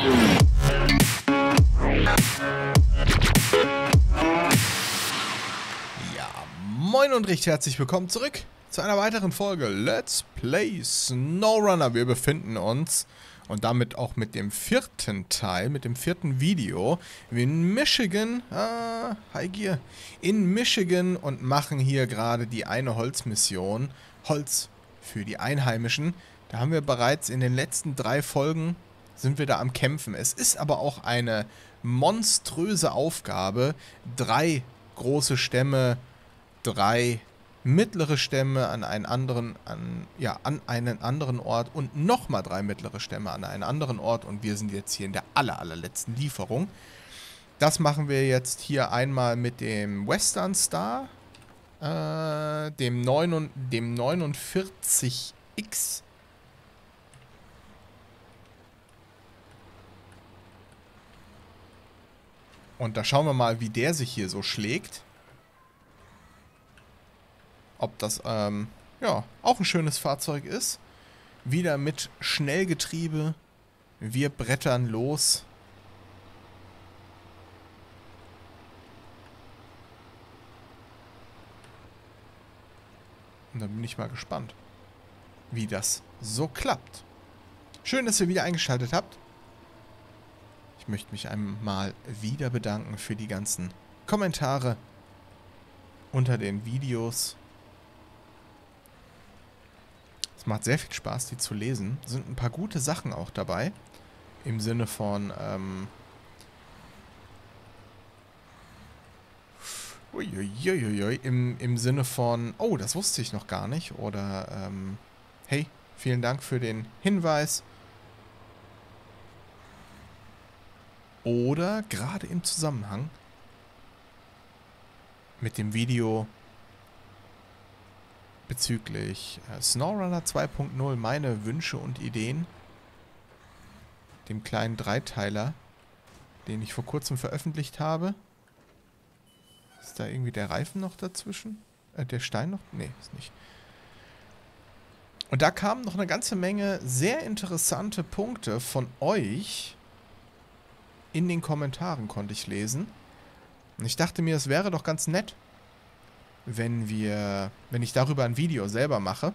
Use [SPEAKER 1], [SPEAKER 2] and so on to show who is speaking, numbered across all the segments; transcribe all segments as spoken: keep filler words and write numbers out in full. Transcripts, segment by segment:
[SPEAKER 1] Ja, moin und recht herzlich willkommen zurück zu einer weiteren Folge Let's Play SnowRunner. Wir befinden uns, und damit auch mit dem vierten Teil, mit dem vierten Video, in Michigan, ah, hi Gear, in Michigan und machen hier gerade die eine Holzmission, Holz für die Einheimischen. Da haben wir bereits in den letzten drei Folgen, sind wir da am Kämpfen. Es ist aber auch eine monströse Aufgabe, drei große Stämme, drei mittlere Stämme an einen anderen, an, ja, an einen anderen Ort und nochmal drei mittlere Stämme an einen anderen Ort, und wir sind jetzt hier in der aller, allerletzten Lieferung. Das machen wir jetzt hier einmal mit dem Western Star, äh, dem, neun, dem neunundvierzig X. Und da schauen wir mal, wie der sich hier so schlägt. Ob das, ähm, ja, auch ein schönes Fahrzeug ist. Wieder mit Schnellgetriebe. Wir brettern los. Und dann bin ich mal gespannt, wie das so klappt. Schön, dass ihr wieder eingeschaltet habt. Ich möchte mich einmal wieder bedanken für die ganzen Kommentare unter den Videos. Es macht sehr viel Spaß, die zu lesen. Es sind ein paar gute Sachen auch dabei. Im Sinne von, ähm... Uiuiuiui, im, im Sinne von, oh, das wusste ich noch gar nicht. Oder, ähm, hey, vielen Dank für den Hinweis. Oder gerade im Zusammenhang mit dem Video bezüglich äh, SnowRunner zwei punkt null, meine Wünsche und Ideen, dem kleinen Dreiteiler, den ich vor kurzem veröffentlicht habe. Ist da irgendwie der Reifen noch dazwischen? Äh, der Stein noch? Nee, ist nicht. Und da kamen noch eine ganze Menge sehr interessante Punkte von euch. In den Kommentaren konnte ich lesen. Und ich dachte mir, es wäre doch ganz nett, wenn wir, wenn ich darüber ein Video selber mache.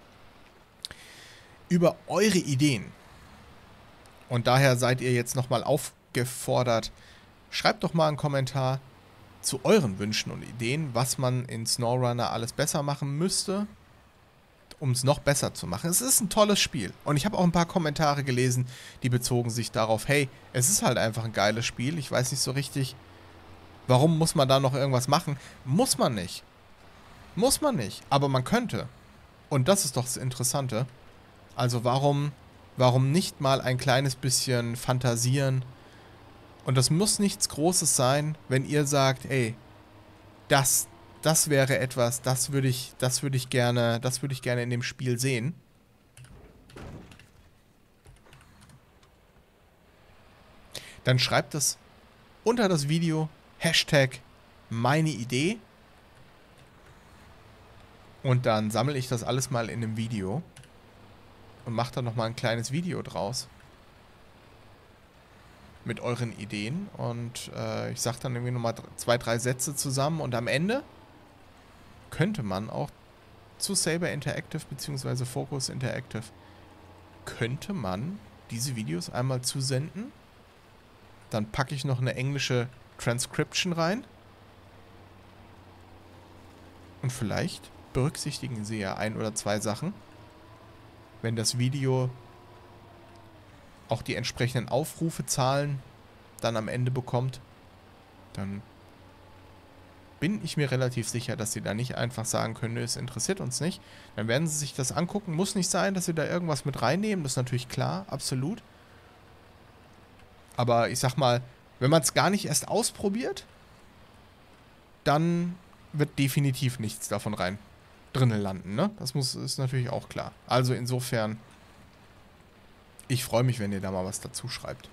[SPEAKER 1] Über eure Ideen. Und daher seid ihr jetzt nochmal aufgefordert, schreibt doch mal einen Kommentar zu euren Wünschen und Ideen, was man in SnowRunner alles besser machen müsste, um es noch besser zu machen. Es ist ein tolles Spiel. Und ich habe auch ein paar Kommentare gelesen, die bezogen sich darauf, hey, es ist halt einfach ein geiles Spiel. Ich weiß nicht so richtig, warum muss man da noch irgendwas machen? Muss man nicht. Muss man nicht. Aber man könnte. Und das ist doch das Interessante. Also warum, warum nicht mal ein kleines bisschen fantasieren? Und das muss nichts Großes sein, wenn ihr sagt, ey, das Das wäre etwas, das würde ich, das würde ich gerne, das würde ich gerne in dem Spiel sehen. Dann schreibt es unter das Video, Hashtag meine Idee. Und dann sammle ich das alles mal in einem Video und mache dann nochmal ein kleines Video draus. Mit euren Ideen. Und äh, ich sage dann irgendwie nochmal zwei, drei Sätze zusammen. Und am Ende könnte man auch zu Saber Interactive bzw. Focus Interactive, könnte man diese Videos einmal zusenden. Dann packe ich noch eine englische Transcription rein. Und vielleicht berücksichtigen sie ja ein oder zwei Sachen. Wenn das Video auch die entsprechenden Aufrufezahlen dann am Ende bekommt, dann bin ich mir relativ sicher, dass sie da nicht einfach sagen können, es interessiert uns nicht. Dann werden sie sich das angucken. Muss nicht sein, dass sie da irgendwas mit reinnehmen. Das ist natürlich klar, absolut. Aber ich sag mal, wenn man es gar nicht erst ausprobiert, dann wird definitiv nichts davon rein drinnen landen, ne? Das muss, ist natürlich auch klar. Also insofern, ich freue mich, wenn ihr da mal was dazu schreibt.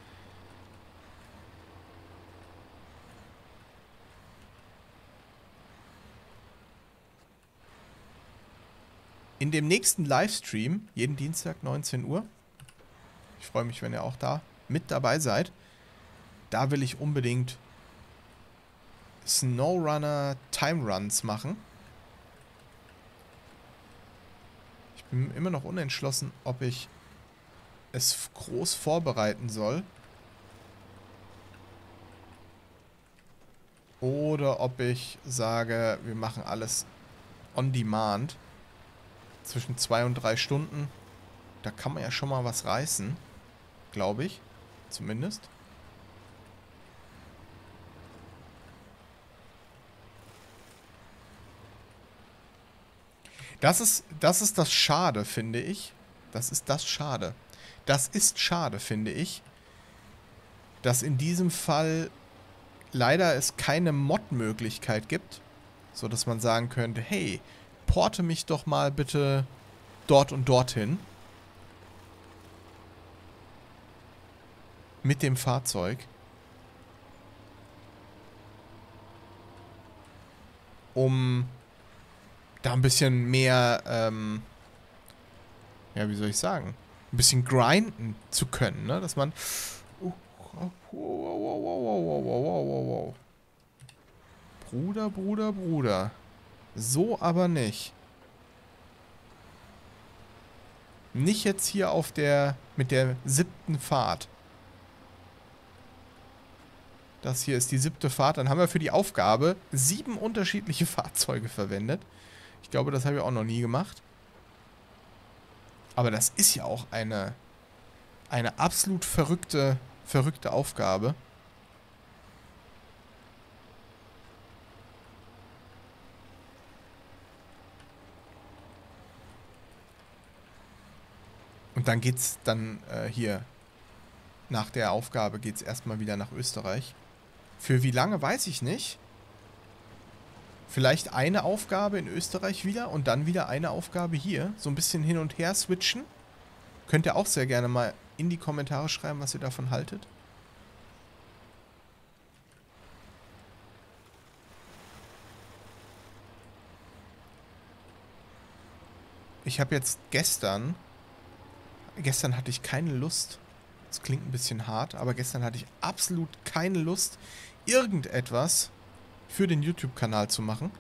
[SPEAKER 1] In dem nächsten Livestream, jeden Dienstag neunzehn Uhr, ich freue mich, wenn ihr auch da mit dabei seid. Da will ich unbedingt SnowRunner Time Runs machen. Ich bin immer noch unentschlossen, ob ich es groß vorbereiten soll. Oder ob ich sage, wir machen alles on demand. Zwischen zwei und drei Stunden. Da kann man ja schon mal was reißen. Glaube ich. Zumindest. Das ist, das ist das Schade, finde ich. Das ist das Schade. Das ist schade, finde ich. Dass in diesem Fall leider es keine Mod-Möglichkeit gibt. So dass man sagen könnte, hey, porte mich doch mal bitte dort und dorthin. Mit dem Fahrzeug. Um da ein bisschen mehr, ähm, ja, wie soll ich sagen, ein bisschen grinden zu können, ne? Dass man, oh, wow, wow, wow, wow, wow, wow, wow. Bruder, Bruder, Bruder. So aber nicht. Nicht jetzt hier auf der, mit der siebten Fahrt. Das hier ist die siebte Fahrt. Dann haben wir für die Aufgabe sieben unterschiedliche Fahrzeuge verwendet. Ich glaube, das habe ich auch noch nie gemacht. Aber das ist ja auch eine, eine absolut verrückte, verrückte Aufgabe. Und dann geht's dann äh, hier, nach der Aufgabe geht's erstmal wieder nach Österreich. Für wie lange, weiß ich nicht. Vielleicht eine Aufgabe in Österreich wieder und dann wieder eine Aufgabe hier. So ein bisschen hin und her switchen. Könnt ihr auch sehr gerne mal in die Kommentare schreiben, was ihr davon haltet. Ich habe jetzt gestern... Gestern hatte ich keine Lust. Das klingt ein bisschen hart, aber gestern hatte ich absolut keine Lust, irgendetwas für den YouTube-Kanal zu machen.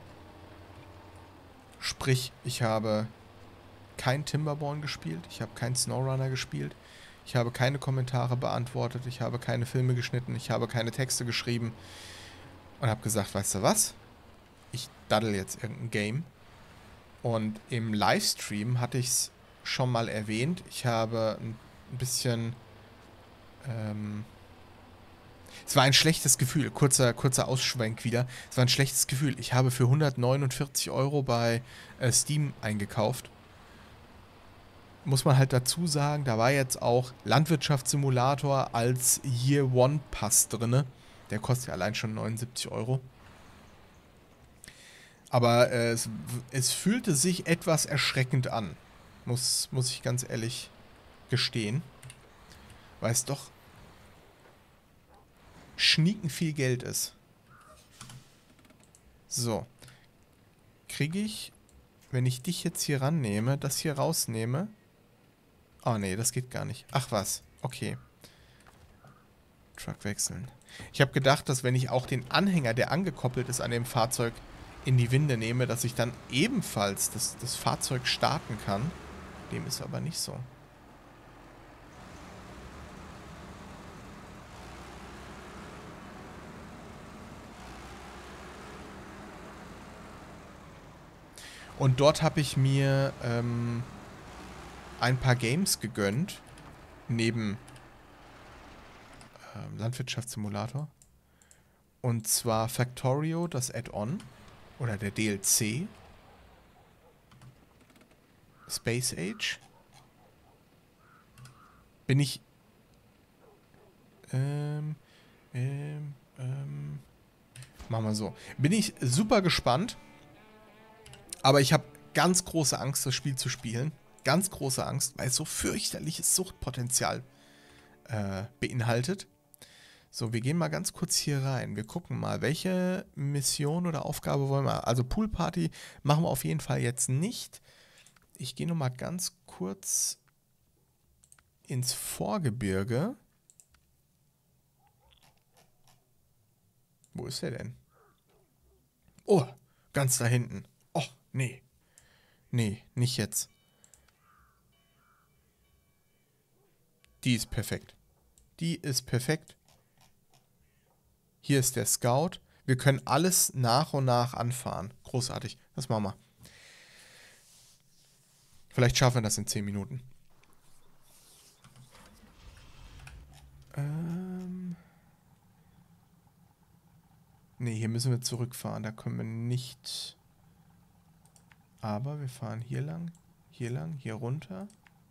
[SPEAKER 1] Sprich, ich habe kein Timberborn gespielt, ich habe keinen SnowRunner gespielt, ich habe keine Kommentare beantwortet, ich habe keine Filme geschnitten, ich habe keine Texte geschrieben und habe gesagt, weißt du was? Ich daddel jetzt irgendein Game. Und im Livestream hatte ich es schon mal erwähnt. Ich habe ein bisschen... Ähm, es war ein schlechtes Gefühl. Kurzer, kurzer Ausschwenk wieder. Es war ein schlechtes Gefühl. Ich habe für hundertneunundvierzig Euro bei äh, Steam eingekauft. Muss man halt dazu sagen, da war jetzt auch Landwirtschaftssimulator als Year One Pass drinne. Der kostet ja allein schon neunundsiebzig Euro. Aber äh, es, es fühlte sich etwas erschreckend an. Muss, muss ich ganz ehrlich gestehen. Weil es doch schnieken viel Geld ist. So. Kriege ich, wenn ich dich jetzt hier rannehme, das hier rausnehme? Oh nee, das geht gar nicht. Ach was, okay. Truck wechseln. Ich habe gedacht, dass wenn ich auch den Anhänger, der angekoppelt ist an dem Fahrzeug, in die Winde nehme, dass ich dann ebenfalls das, das Fahrzeug starten kann. Dem ist aber nicht so. Und dort habe ich mir ähm, ein paar Games gegönnt. Neben ähm, Landwirtschaftssimulator. Und zwar Factorio, das Add-on. Oder der D L C. Space Age. Bin ich... Ähm... Ähm... Ähm... Machen wir so. Bin ich super gespannt. Aber ich habe ganz große Angst, das Spiel zu spielen. Ganz große Angst, weil es so fürchterliches Suchtpotenzial äh, beinhaltet. So, wir gehen mal ganz kurz hier rein. Wir gucken mal, welche Mission oder Aufgabe wollen wir. Also Poolparty machen wir auf jeden Fall jetzt nicht. Ich gehe noch mal ganz kurz ins Vorgebirge. Wo ist der denn? Oh, ganz da hinten. Oh, nee. Nee, nicht jetzt. Die ist perfekt. Die ist perfekt. Hier ist der Scout. Wir können alles nach und nach anfahren. Großartig. Das machen wir. Vielleicht schaffen wir das in zehn Minuten. Ähm. Nee, hier müssen wir zurückfahren. Da können wir nicht. Aber wir fahren hier lang, hier lang, hier runter.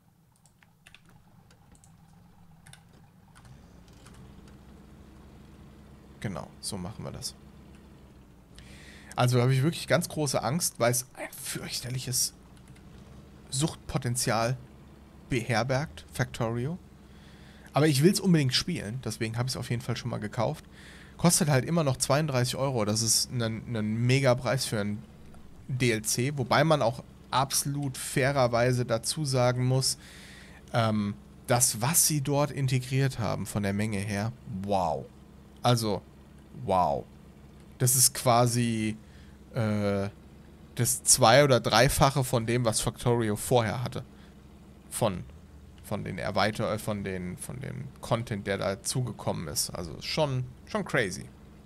[SPEAKER 1] Genau, so machen wir das. Also da habe ich wirklich ganz große Angst, weil es ein fürchterliches Suchtpotenzial beherbergt, Factorio. Aber ich will es unbedingt spielen, deswegen habe ich es auf jeden Fall schon mal gekauft. Kostet halt immer noch zweiunddreißig Euro, das ist ein, ein mega Preis für ein D L C, wobei man auch absolut fairerweise dazu sagen muss, ähm, das, was sie dort integriert haben von der Menge her, wow. Also, wow. Das ist quasi äh, das zwei- oder dreifache von dem, was Factorio vorher hatte. Von, von den Erweiter, von den, von dem Content, der dazugekommen ist. Also schon, schon crazy.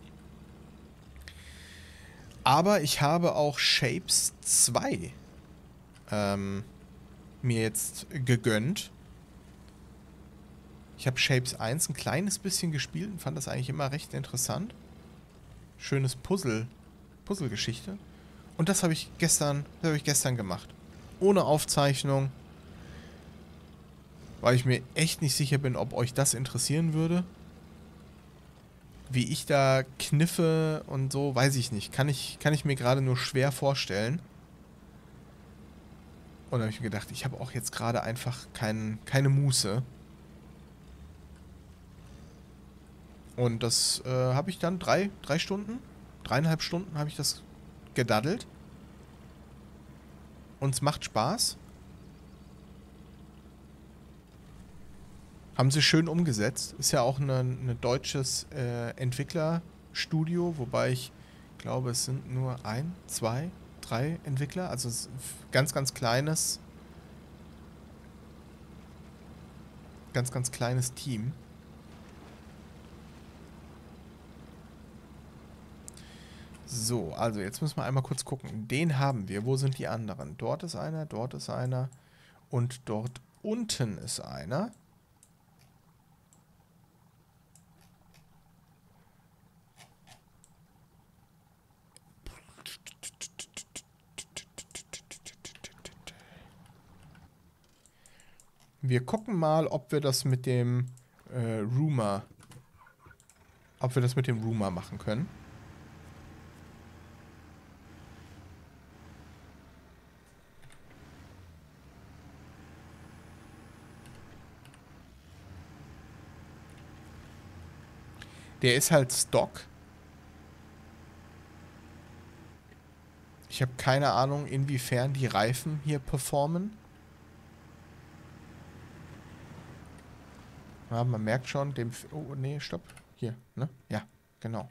[SPEAKER 1] Aber ich habe auch Shapes zwei ähm, mir jetzt gegönnt. Ich habe Shapes eins ein kleines bisschen gespielt und fand das eigentlich immer recht interessant. Schönes Puzzle, Puzzlegeschichte. Und das habe ich gestern, das habe ich gestern gemacht. Ohne Aufzeichnung. Weil ich mir echt nicht sicher bin, ob euch das interessieren würde. Wie ich da kniffe und so, weiß ich nicht. Kann ich, kann ich mir gerade nur schwer vorstellen. Und da habe ich mir gedacht, ich habe auch jetzt gerade einfach kein, keine Muße. Und das äh, habe ich dann drei, drei Stunden, dreieinhalb Stunden habe ich das gedaddelt. Und es macht Spaß. Haben sie schön umgesetzt. Ist ja auch ein eine deutsches äh, Entwicklerstudio, wobei ich glaube, es sind nur ein, zwei, drei Entwickler. Also es ist ein ganz, ganz kleines, ganz, ganz kleines Team. So, also jetzt müssen wir einmal kurz gucken. Den haben wir. Wo sind die anderen? Dort ist einer, dort ist einer und dort unten ist einer. Wir gucken mal, ob wir das mit dem äh, Rumor, ob wir das mit dem Rumor machen können. Der ist halt Stock. Ich habe keine Ahnung, inwiefern die Reifen hier performen. Ja, man merkt schon, dem... Oh, nee, stopp. Hier, ne? Ja, genau.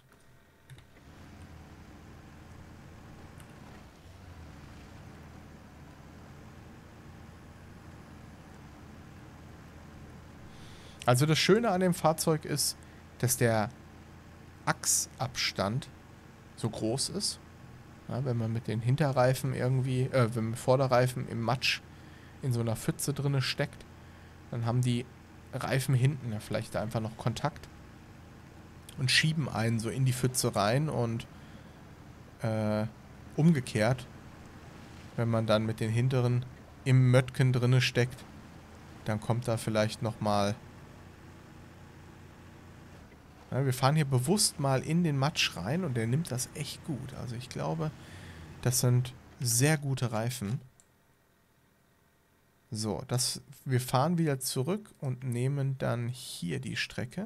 [SPEAKER 1] Also das Schöne an dem Fahrzeug ist, dass der Achsabstand so groß ist. Ja, wenn man mit den Hinterreifen irgendwie, äh, wenn man Vorderreifen im Matsch in so einer Pfütze drinne steckt, dann haben die Reifen hinten ja vielleicht da einfach noch Kontakt und schieben einen so in die Pfütze rein und äh, umgekehrt, wenn man dann mit den hinteren im Möttchen drinne steckt, dann kommt da vielleicht nochmal... Ja, wir fahren hier bewusst mal in den Matsch rein und der nimmt das echt gut. Also ich glaube, das sind sehr gute Reifen. So, das, wir fahren wieder zurück und nehmen dann hier die Strecke.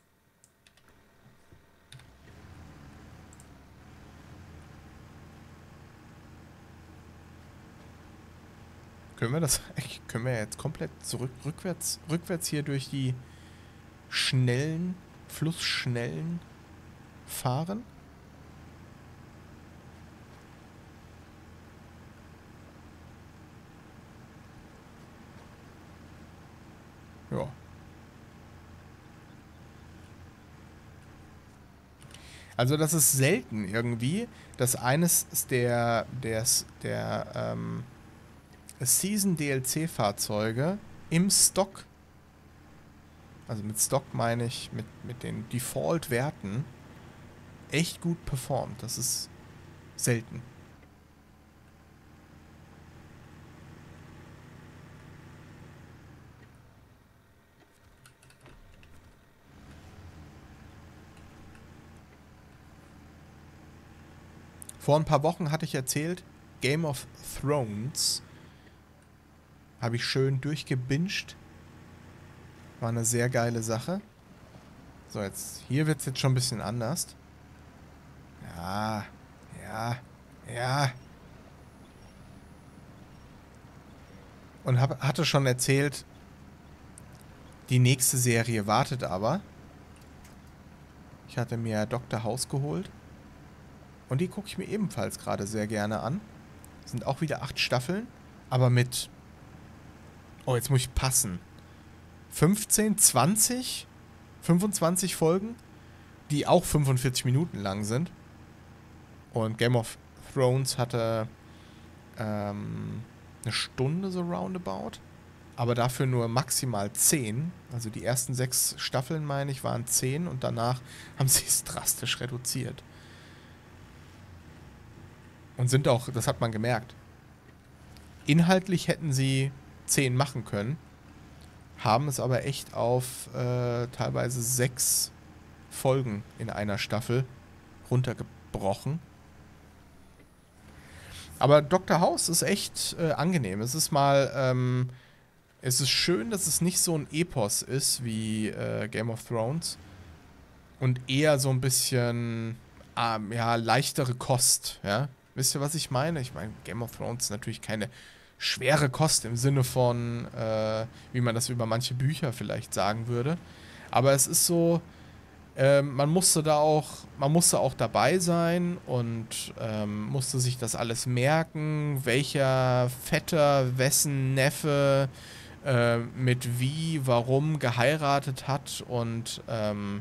[SPEAKER 1] Können wir das, können wir jetzt komplett zurück, rückwärts, rückwärts hier durch die schnellen, flussschnellen fahren. Ja. Also das ist selten irgendwie, dass eines der, der, der ähm, Season-D L C-Fahrzeuge im Stock, also mit Stock meine ich mit, mit den Default-Werten, echt gut performt. Das ist selten. Vor ein paar Wochen hatte ich erzählt, Game of Thrones habe ich schön durchgebinged. War eine sehr geile Sache. So, jetzt, hier wird es jetzt schon ein bisschen anders. Ja, ja, ja. Und hab, hatte schon erzählt, die nächste Serie wartet aber. Ich hatte mir Doktor House geholt. Und die gucke ich mir ebenfalls gerade sehr gerne an. Sind auch wieder acht Staffeln, aber mit... Oh, jetzt muss ich passen. fünfzehn, zwanzig, fünfundzwanzig Folgen, die auch fünfundvierzig Minuten lang sind. Und Game of Thrones hatte ähm, eine Stunde so roundabout. Aber dafür nur maximal zehn. Also die ersten sechs Staffeln, meine ich, waren zehn und danach haben sie es drastisch reduziert. Und sind auch, das hat man gemerkt. Inhaltlich hätten sie zehn machen können, haben es aber echt auf äh, teilweise sechs Folgen in einer Staffel runtergebrochen. Aber Doktor House ist echt äh, angenehm. Es ist mal, ähm, es ist schön, dass es nicht so ein Epos ist wie äh, Game of Thrones und eher so ein bisschen, ähm, ja, leichtere Kost, ja. Wisst ihr, was ich meine? Ich meine, Game of Thrones ist natürlich keine schwere Kost im Sinne von, äh, wie man das über manche Bücher vielleicht sagen würde. Aber es ist so, äh, man musste da auch, man musste auch dabei sein und ähm, musste sich das alles merken, welcher Vetter, wessen Neffe äh, mit wie, warum geheiratet hat und ähm,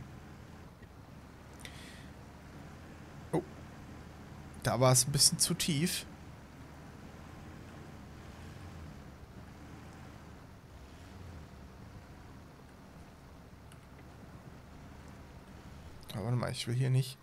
[SPEAKER 1] oh, da war es ein bisschen zu tief. Aber warte mal, ich will hier nicht...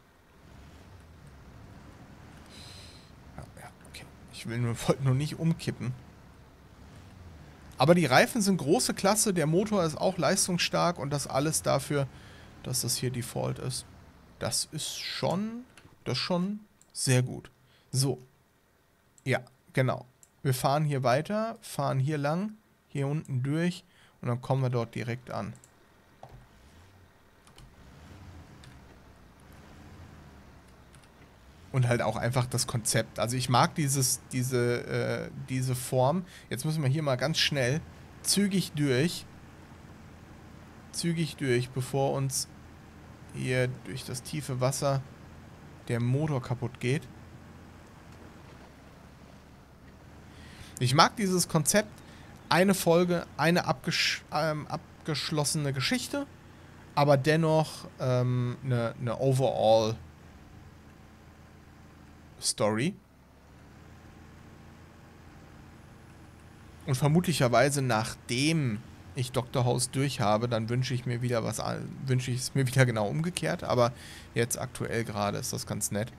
[SPEAKER 1] Ja, ja, okay. Ich will nur, wollte nur nicht umkippen. Aber die Reifen sind große Klasse, der Motor ist auch leistungsstark und das alles dafür, dass das hier Default ist. Das ist schon, das ist schon sehr gut. So. Ja, genau. Wir fahren hier weiter, fahren hier lang, hier unten durch und dann kommen wir dort direkt an. Und halt auch einfach das Konzept. Also ich mag dieses, diese, äh, diese Form. Jetzt müssen wir hier mal ganz schnell zügig durch. Zügig durch, bevor uns hier durch das tiefe Wasser der Motor kaputt geht. Ich mag dieses Konzept. Eine Folge, eine abgesch ähm, abgeschlossene Geschichte, aber dennoch ähm, eine, eine Overall Story. Und vermutlicherweise, nachdem ich Doktor House durch habe, dann wünsche ich mir wieder was an, wünsche ich es mir wieder genau umgekehrt, aber jetzt aktuell gerade ist das ganz nett.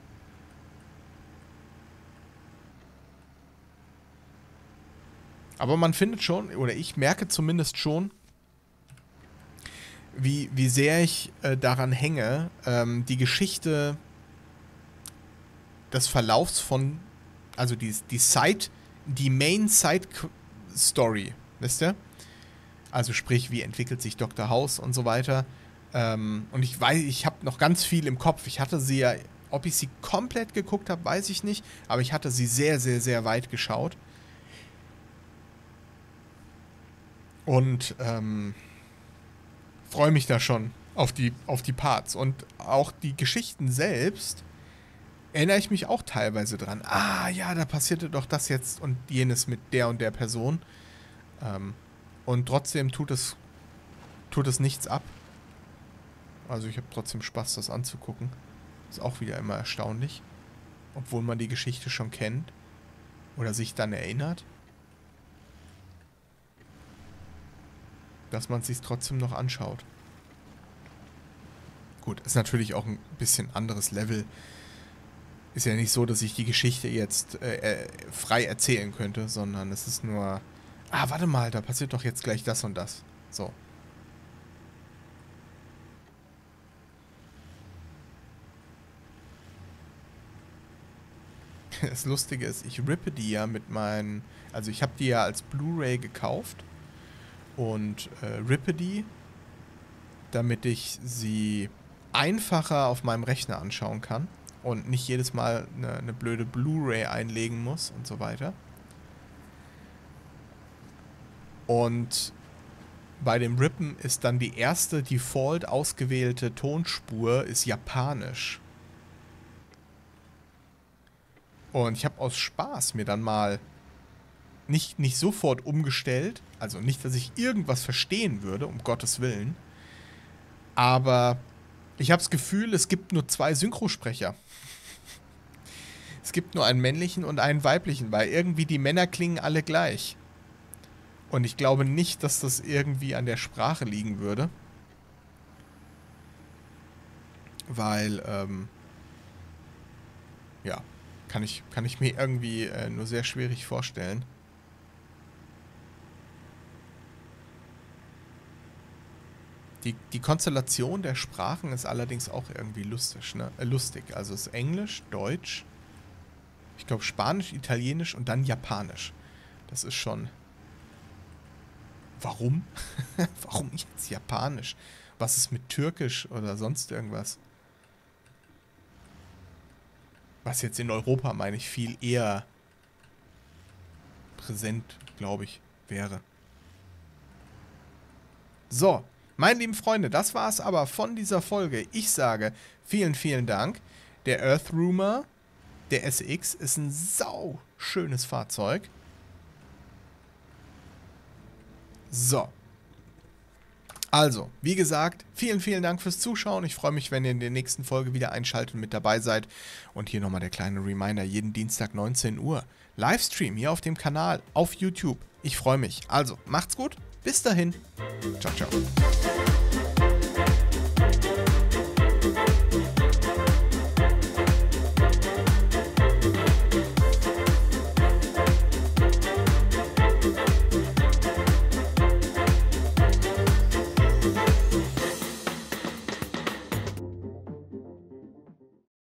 [SPEAKER 1] Aber man findet schon, oder ich merke zumindest schon, wie, wie sehr ich äh, daran hänge, ähm, die Geschichte des Verlaufs von, also die, die Side, die Main Side Story, wisst ihr? Also sprich, wie entwickelt sich Doktor House und so weiter. Ähm, und ich weiß, ich habe noch ganz viel im Kopf. Ich hatte sie ja, ob ich sie komplett geguckt habe, weiß ich nicht, aber ich hatte sie sehr, sehr, sehr weit geschaut. Und ähm, freue mich da schon auf die, auf die Parts. Und auch die Geschichten selbst erinnere ich mich auch teilweise dran. Ah, ja, da passierte doch das jetzt und jenes mit der und der Person. Ähm, und trotzdem tut es, tut es nichts ab. Also ich habe trotzdem Spaß, das anzugucken. Ist auch wieder immer erstaunlich. Obwohl man die Geschichte schon kennt. Oder sich dann erinnert. Dass man es sich trotzdem noch anschaut. Gut, ist natürlich auch ein bisschen anderes Level. Ist ja nicht so, dass ich die Geschichte jetzt äh, frei erzählen könnte, sondern es ist nur... Ah, warte mal, da passiert doch jetzt gleich das und das. So. Das Lustige ist, ich rippe die ja mit meinen... Also ich habe die ja als Blu-ray gekauft und äh, rippe die, damit ich sie einfacher auf meinem Rechner anschauen kann und nicht jedes Mal eine, eine blöde Blu-ray einlegen muss und so weiter. Und bei dem Rippen ist dann die erste default ausgewählte Tonspur ist japanisch. Und ich habe aus Spaß mir dann mal nicht, nicht sofort umgestellt, also nicht, dass ich irgendwas verstehen würde, um Gottes Willen, aber ich habe das Gefühl, es gibt nur zwei Synchrosprecher. Es gibt nur einen männlichen und einen weiblichen, weil irgendwie die Männer klingen alle gleich. Und ich glaube nicht, dass das irgendwie an der Sprache liegen würde. Weil, ähm, ja, kann ich, kann ich mir irgendwie äh, nur sehr schwierig vorstellen. Die, die Konstellation der Sprachen ist allerdings auch irgendwie lustig, ne? Äh, lustig. Also es ist Englisch, Deutsch, ich glaube Spanisch, Italienisch und dann Japanisch. Das ist schon... Warum? Warum jetzt Japanisch? Was ist mit Türkisch oder sonst irgendwas? Was jetzt in Europa, meine ich, viel eher präsent, glaube ich, wäre. So, meine lieben Freunde, das war es aber von dieser Folge. Ich sage vielen, vielen Dank. Der Earthroomer, der S X, ist ein sau schönes Fahrzeug. So. Also, wie gesagt, vielen, vielen Dank fürs Zuschauen. Ich freue mich, wenn ihr in der nächsten Folge wieder einschaltet und mit dabei seid. Und hier nochmal der kleine Reminder, jeden Dienstag neunzehn Uhr. Livestream hier auf dem Kanal, auf YouTube. Ich freue mich. Also, macht's gut. Bis dahin. Ciao, ciao.